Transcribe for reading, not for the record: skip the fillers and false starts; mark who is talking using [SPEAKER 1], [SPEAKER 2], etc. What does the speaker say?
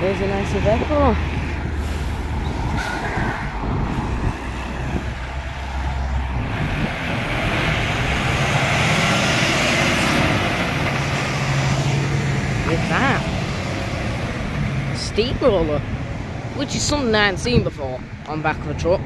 [SPEAKER 1] there's a nice iveco. With that steamroller, which is something I hadn't seen before on the back of a truck.